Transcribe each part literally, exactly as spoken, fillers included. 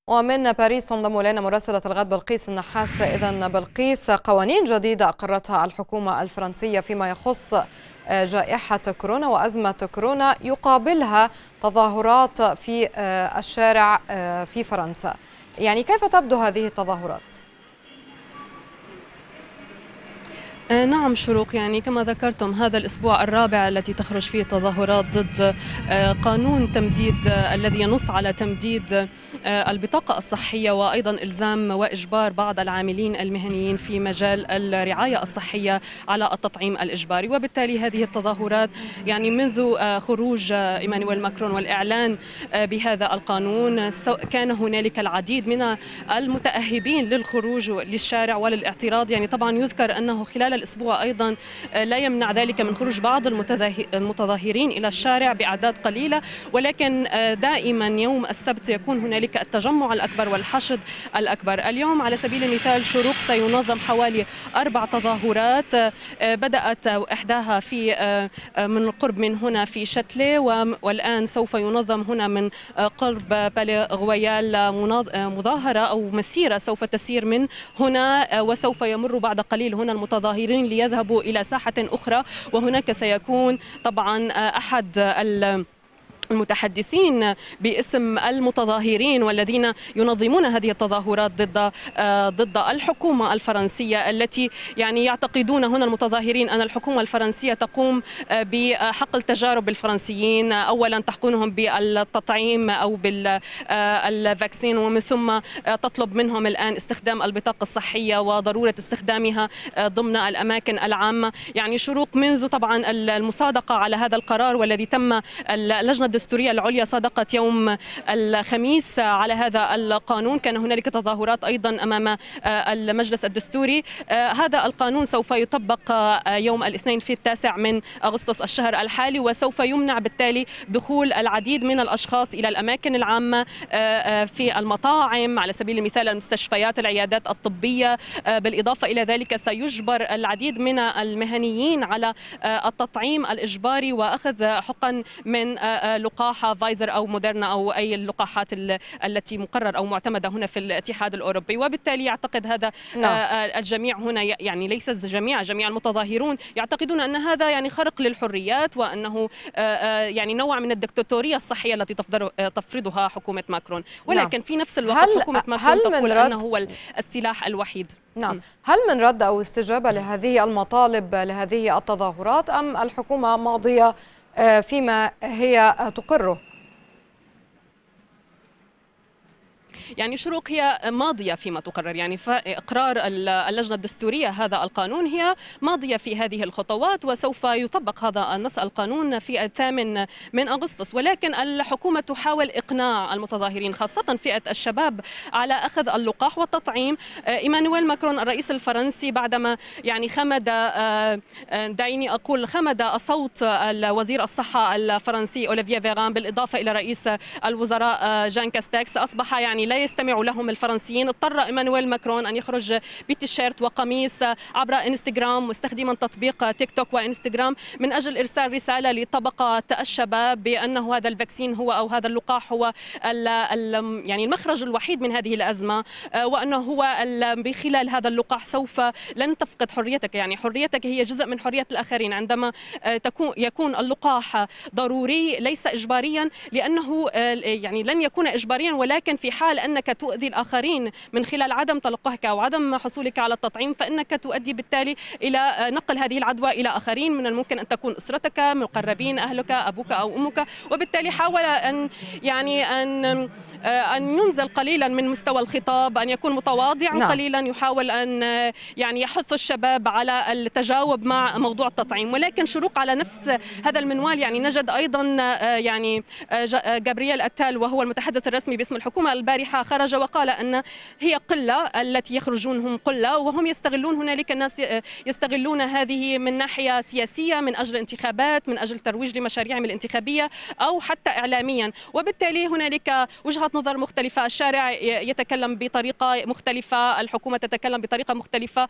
ومن باريس تنضم إلينا مراسلة الغد بلقيس النحاس. إذن بلقيس، قوانين جديدة أقرتها الحكومة الفرنسية فيما يخص جائحة كورونا وأزمة كورونا يقابلها تظاهرات في الشارع في فرنسا، يعني كيف تبدو هذه التظاهرات؟ نعم شروق، يعني كما ذكرتم هذا الأسبوع الرابع التي تخرج فيه تظاهرات ضد قانون تمديد الذي ينص على تمديد البطاقة الصحية وأيضا إلزام وإجبار بعض العاملين المهنيين في مجال الرعاية الصحية على التطعيم الإجباري. وبالتالي هذه التظاهرات يعني منذ خروج إيمانويل ماكرون والإعلان بهذا القانون كان هنالك العديد من المتأهبين للخروج للشارع وللاعتراض. يعني طبعا يذكر أنه خلال الأسبوع أيضا لا يمنع ذلك من خروج بعض المتظاهرين إلى الشارع بأعداد قليلة، ولكن دائما يوم السبت يكون هنالك التجمع الأكبر والحشد الأكبر. اليوم على سبيل المثال شروق سينظم حوالي أربع تظاهرات، بدأت إحداها في من القرب من هنا في شاتلي، والآن سوف ينظم هنا من قرب بالي غويال مظاهرة أو مسيرة سوف تسير من هنا، وسوف يمر بعد قليل هنا المتظاهرين ليذهبوا إلى ساحة أخرى. وهناك سيكون طبعا أحد المتحدثين باسم المتظاهرين والذين ينظمون هذه التظاهرات ضد ضد الحكومة الفرنسية، التي يعني يعتقدون هنا المتظاهرين أن الحكومة الفرنسية تقوم بحقل تجارب الفرنسيين، أولا تحقنهم بالتطعيم أو بالفاكسين، ومن ثم تطلب منهم الآن استخدام البطاقة الصحية وضرورة استخدامها ضمن الأماكن العامة. يعني شروق منذ طبعا المصادقة على هذا القرار والذي تم اللجنة الدستورية العليا صادقت يوم الخميس على هذا القانون، كان هنالك تظاهرات أيضا أمام المجلس الدستوري. هذا القانون سوف يطبق يوم الاثنين في التاسع من أغسطس الشهر الحالي، وسوف يمنع بالتالي دخول العديد من الأشخاص إلى الأماكن العامة في المطاعم على سبيل المثال، المستشفيات، العيادات الطبية. بالإضافة إلى ذلك سيجبر العديد من المهنيين على التطعيم الإجباري وأخذ حقن من لقاح فايزر أو موديرنا أو أي اللقاحات التي مقرر أو معتمدة هنا في الاتحاد الأوروبي. وبالتالي يعتقد هذا لا. الجميع هنا، يعني ليس الجميع، جميع المتظاهرون يعتقدون أن هذا يعني خرق للحريات، وأنه يعني نوع من الدكتاتورية الصحية التي تفرضها حكومة ماكرون. ولكن في نفس الوقت حكومة ماكرون تقول أنه هو السلاح الوحيد. نعم، هل من رد أو استجابة لهذه المطالب لهذه التظاهرات، أم الحكومة ماضية فيما هي تقره؟ يعني شروق هي ماضية فيما تقرر، يعني إقرار اللجنة الدستورية هذا القانون هي ماضية في هذه الخطوات، وسوف يطبق هذا النص القانون في الثامن من أغسطس. ولكن الحكومة تحاول إقناع المتظاهرين خاصة فئة الشباب على أخذ اللقاح والتطعيم. إيمانويل ماكرون الرئيس الفرنسي بعدما يعني خمد، دعيني أقول خمد صوت وزير الصحة الفرنسي أوليفيه فيران بالإضافة إلى رئيس الوزراء جان كاستكس، أصبح يعني لا يستمع لهم الفرنسيين. اضطر إيمانويل ماكرون أن يخرج بتيشيرت وقميص عبر انستغرام مستخدما تطبيق تيك توك وانستغرام من أجل إرسال رسالة لطبقة الشباب بأنه هذا الفاكسين هو أو هذا اللقاح هو ال ال يعني المخرج الوحيد من هذه الأزمة، وأنه هو بخلال هذا اللقاح سوف لن تفقد حريتك، يعني حريتك هي جزء من حرية الآخرين عندما تكون يكون اللقاح ضروري ليس إجباريا، لأنه يعني لن يكون إجباريا، ولكن في حال أنك تؤذي الآخرين من خلال عدم تلقحك أو عدم حصولك على التطعيم فإنك تؤدي بالتالي إلى نقل هذه العدوى إلى آخرين، من الممكن أن تكون أسرتك، مقربين، أهلك، أبوك أو أمك. وبالتالي حاول أن يعني أن أن ينزل قليلا من مستوى الخطاب، أن يكون متواضعا نعم. قليلا، يحاول أن يعني يحث الشباب على التجاوب مع موضوع التطعيم. ولكن شروق على نفس هذا المنوال يعني نجد أيضا يعني جابرييل أتال وهو المتحدث الرسمي باسم الحكومة البارحة خرج وقال أن هي قلة التي يخرجون هم قلة، وهم يستغلون هنالك الناس يستغلون هذه من ناحية سياسية من أجل انتخابات، من أجل ترويج لمشاريعهم الانتخابية أو حتى إعلاميا. وبالتالي هنالك وجهة نظر مختلفة، الشارع يتكلم بطريقة مختلفة، الحكومة تتكلم بطريقة مختلفة،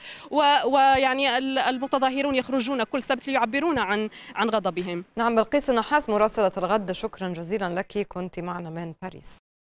ويعني المتظاهرون يخرجون كل سبت ليعبرون عن عن غضبهم. نعم، بلقيس النحاس مراسلة الغد، شكرا جزيلا لك، كنت معنا من باريس.